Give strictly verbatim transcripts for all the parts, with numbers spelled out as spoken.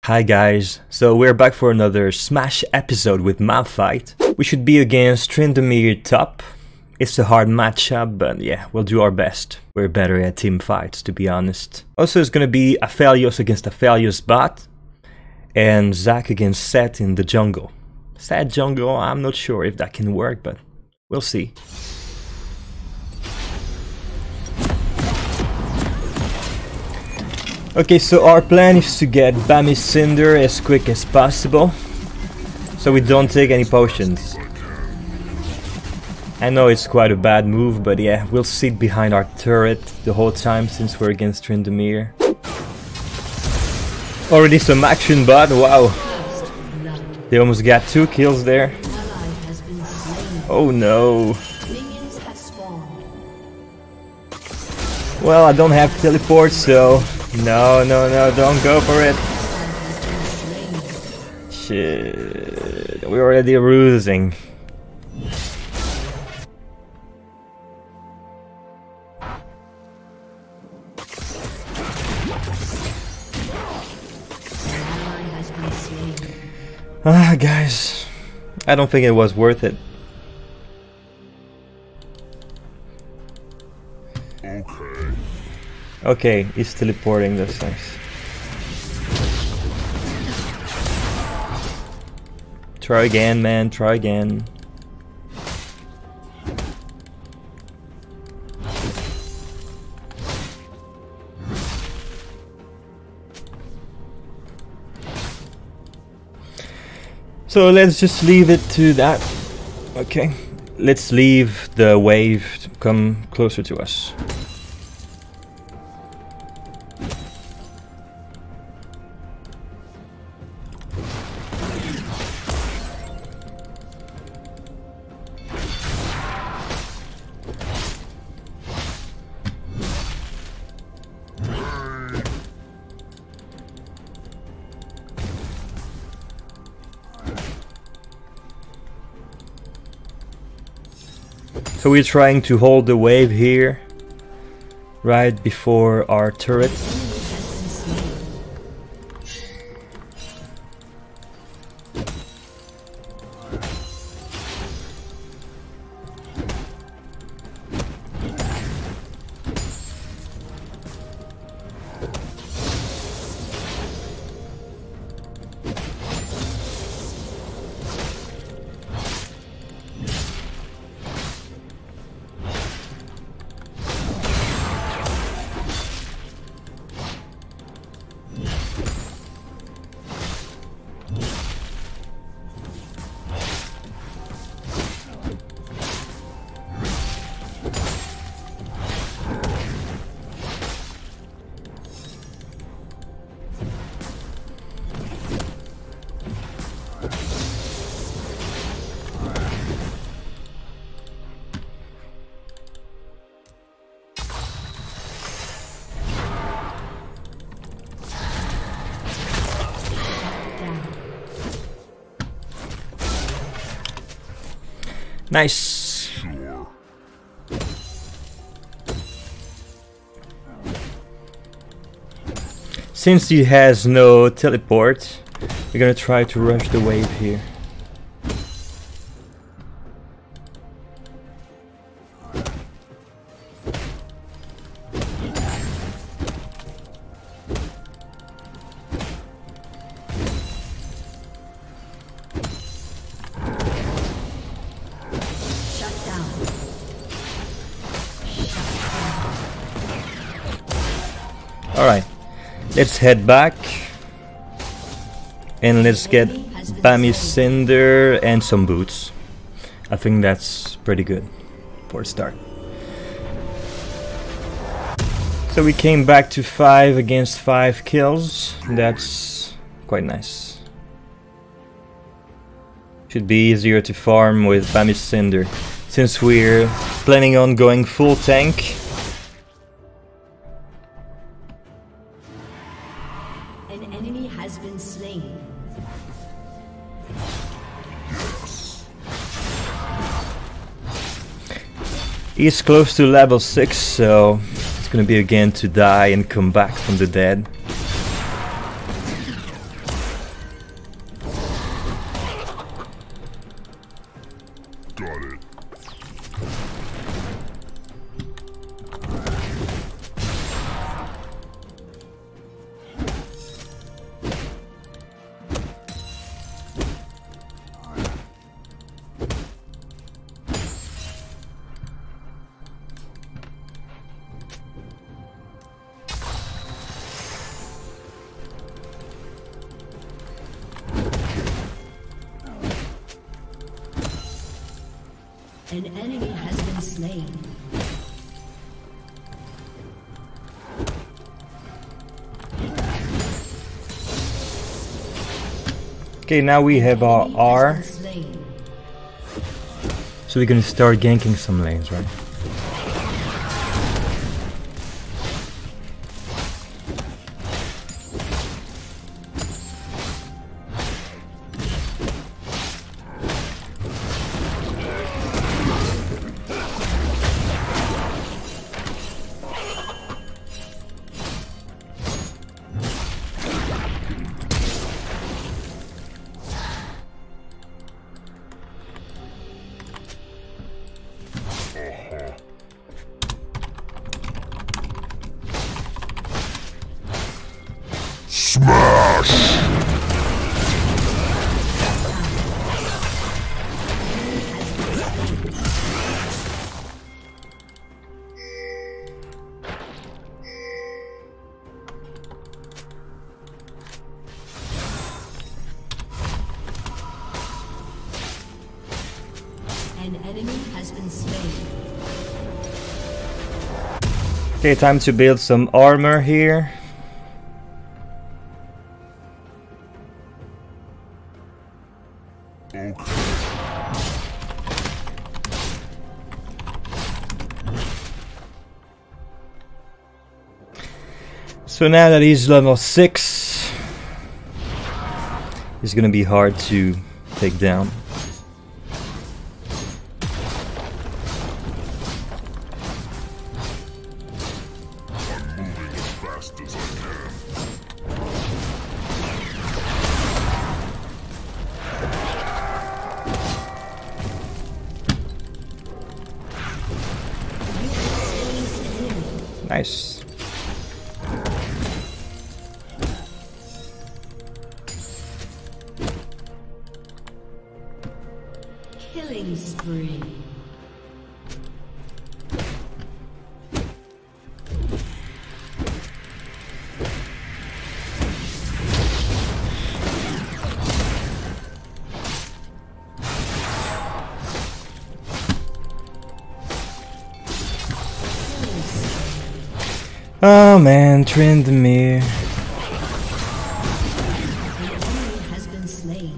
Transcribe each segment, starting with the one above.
Hi guys, so we're back for another Smash episode with Malphite. We should be against Tryndamere top. It's a hard matchup, but yeah, we'll do our best. We're better at team fights, to be honest. Also, it's gonna be Aphelios against Aphelios bot, and Zac against Sett in the jungle. Sett jungle, I'm not sure if that can work, but we'll see. Okay, so our plan is to get Bammy Cinder as quick as possible, so we don't take any potions. I know it's quite a bad move, but yeah, we'll sit behind our turret the whole time since we're against Tryndamere. Already some action, but wow. They almost got two kills there. Oh no. Well, I don't have teleport, so... No, no, no, don't go for it. Shit, we're already losing. Ah, guys, I don't think it was worth it. Okay, he's teleporting, that's nice. Try again, man, try again. So let's just leave it to that. Okay, let's leave the wave to come closer to us. So we're trying to hold the wave here, right before our turret. Nice. Since he has no teleport, we're gonna try to rush the wave here. Alright, let's head back and let's get Bammy Cinder and some boots. I think that's pretty good for a start. So we came back to five against five kills. That's quite nice. Should be easier to farm with Bammy Cinder since we're planning on going full tank. He's close to level six, so it's gonna be again to die and come back from the dead. Got it. An enemy has been slain. Okay, now we have our R. So we're gonna start ganking some lanes, right? Smash! An enemy has been slain. Okay, time to build some armor here. So now that he's level six, he's gonna be hard to take down. I'm moving as fast as I can. Nice. Killing spree. Oh man, Tryndamere. An enemy has been slain.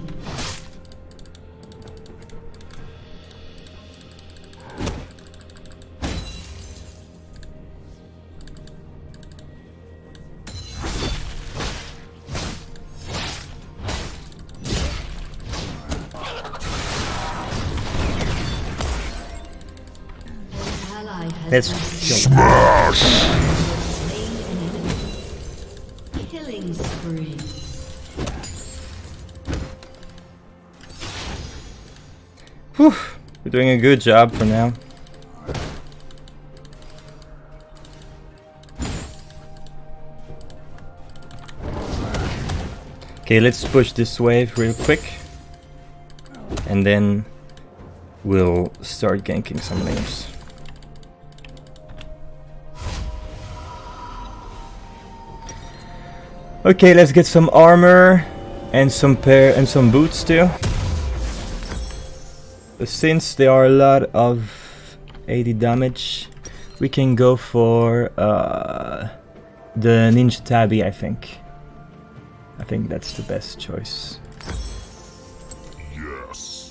An ally has Let's been kill. Smash! slain an enemy. Killing spree. Whew, we're doing a good job for now. Okay, let's push this wave real quick. And then we'll start ganking some lanes. Okay, let's get some armor and some pair and some boots too. But since there are a lot of eighty damage, we can go for uh, the Ninja Tabi, I think. I think that's the best choice. Yes.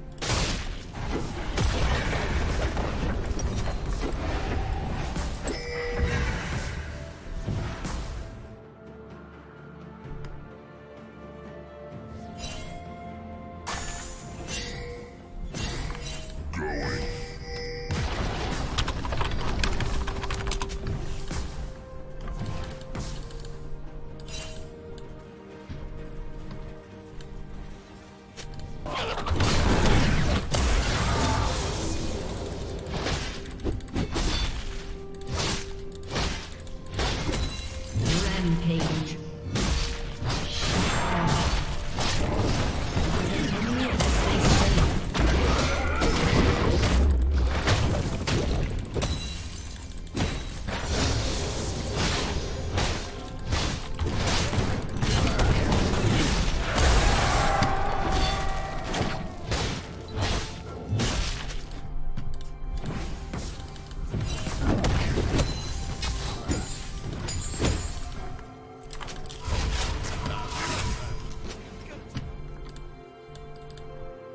Going.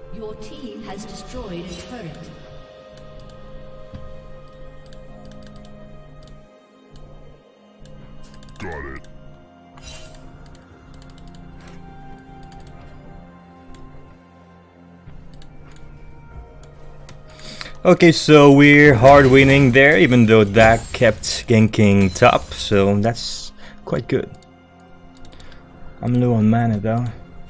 Your team has destroyed a turret. Got it. Okay, so we're hard winning there, even though Zac kept ganking top, so that's quite good. I'm low on mana though.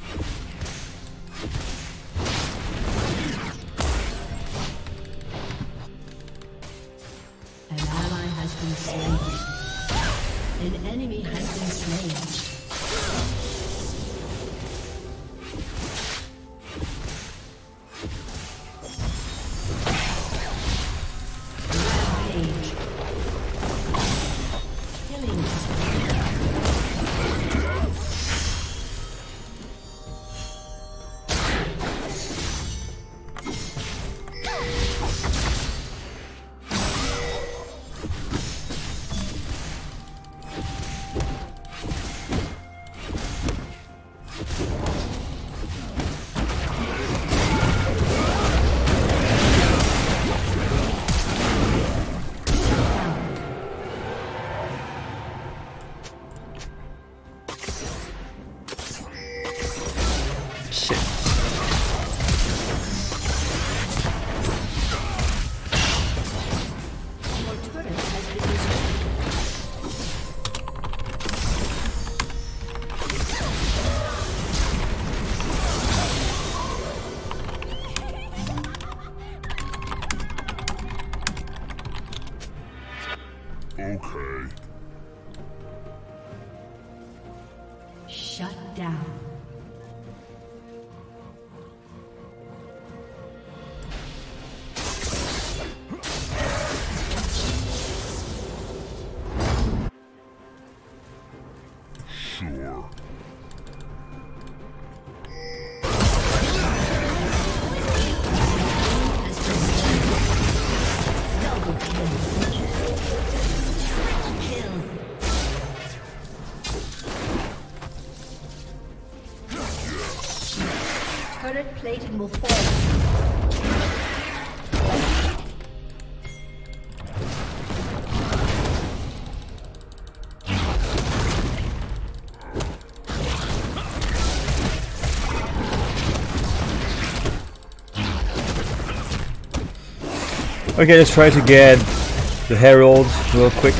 An ally has been slain. An enemy has been slain. Rampage. Killing Okay. Shut down. Sure. Turret plating will fall. Okay, let's try to get the Herald real quick.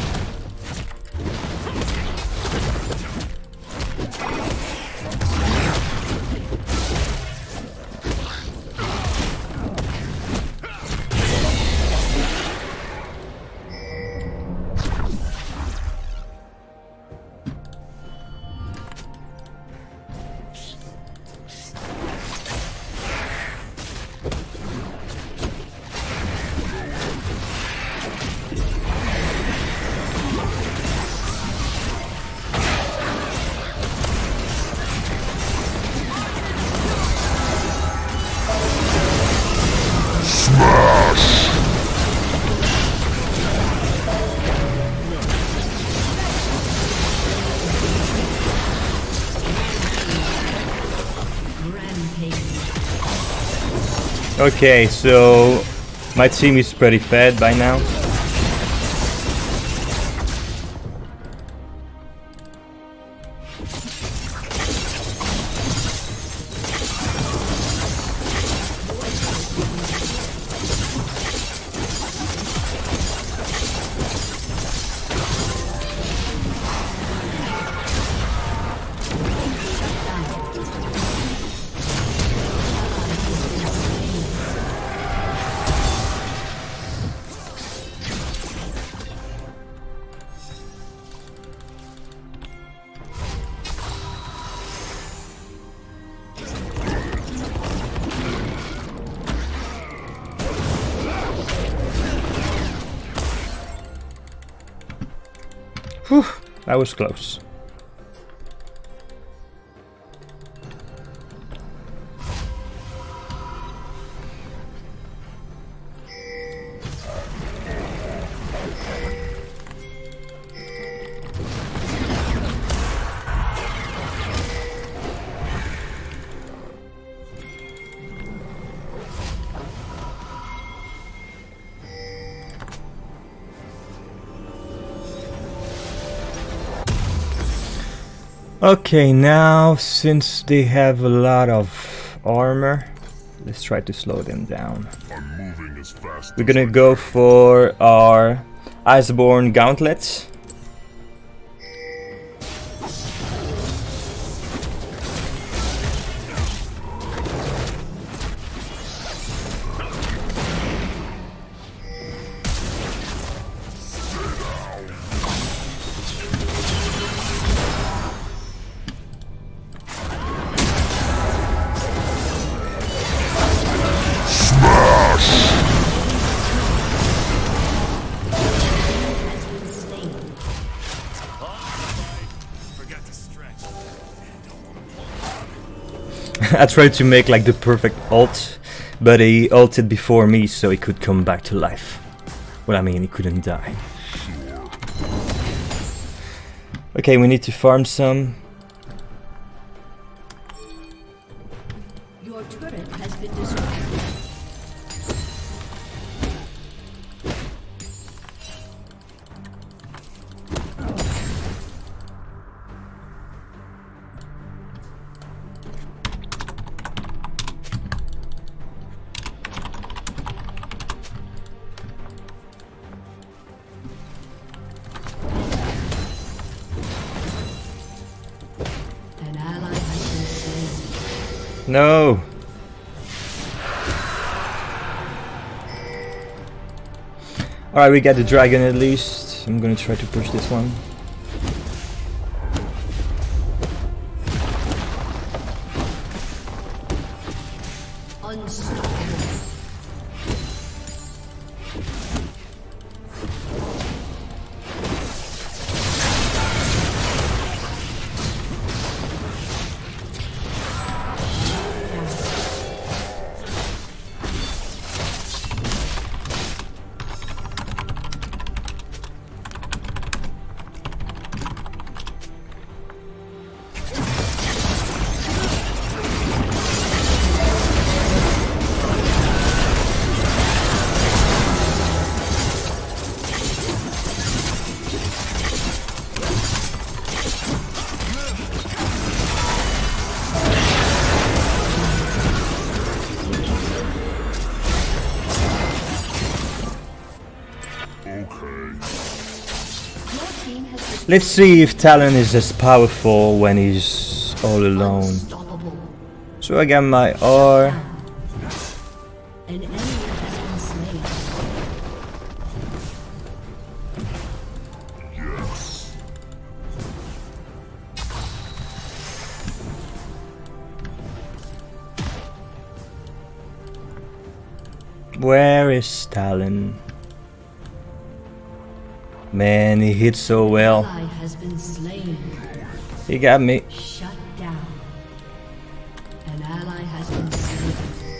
Okay, so my team is pretty fed by now. Whew, that was close. Okay, now since they have a lot of armor, let's try to slow them down. I'm moving as fast We're as gonna I go for our Iceborn Gauntlet. I tried to make like the perfect ult, but he ulted before me so he could come back to life. Well, I mean, he couldn't die. Okay, we need to farm some. Your turret has been destroyed. No! Alright, we got the dragon at least. I'm gonna try to push this one. Let's see if Talon is as powerful when he's all alone. So I got my R. An enemy has been slain. Yes. Where is Talon? Man, he hit so well. Ally has been slain. He got me. Shut down. An ally has been slain.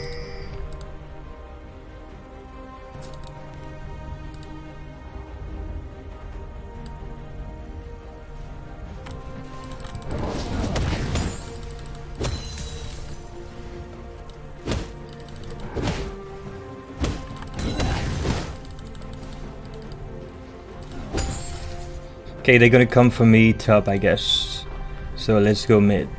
Okay, they're gonna come for me top, I guess. So let's go mid.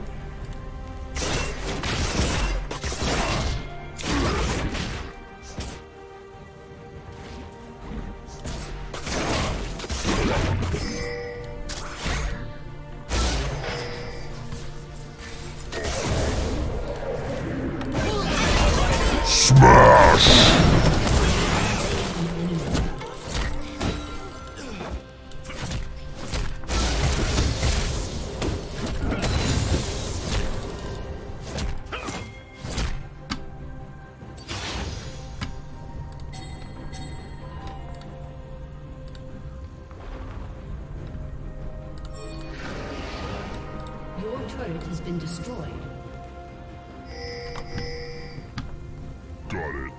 Your turret has been destroyed. Got it.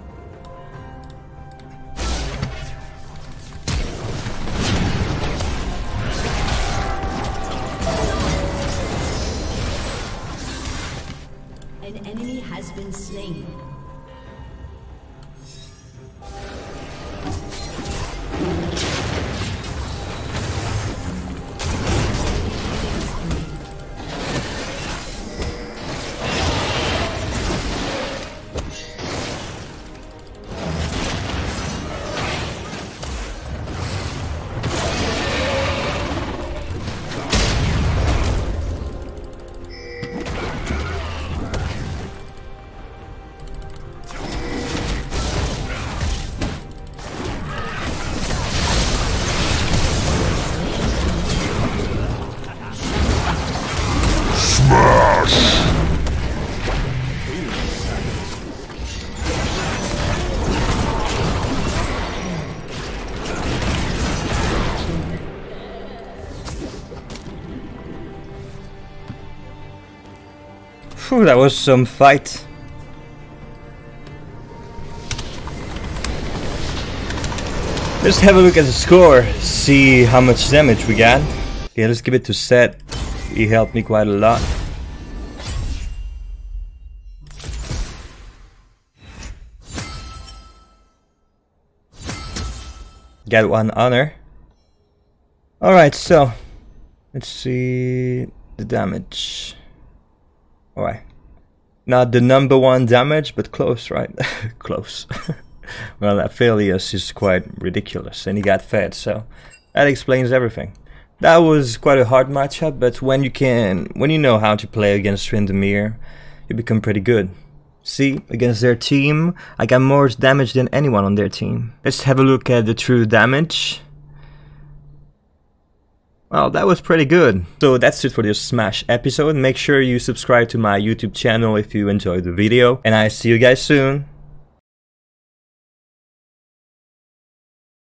An enemy has been slain. Whew, that was some fight. Let's have a look at the score, see how much damage we got. Okay, let's give it to Sett. He helped me quite a lot. Got one honor. Alright, so let's see the damage. Alright. Not the number one damage, but close, right? Close. Well, Aphelios is quite ridiculous, and he got fed, so that explains everything. That was quite a hard matchup, but when you can, when you know how to play against Tryndamere, you become pretty good. See, against their team, I got more damage than anyone on their team. Let's have a look at the true damage. Well, that was pretty good. So that's it for this Smash episode. Make sure you subscribe to my YouTube channel if you enjoyed the video, and I see you guys soon.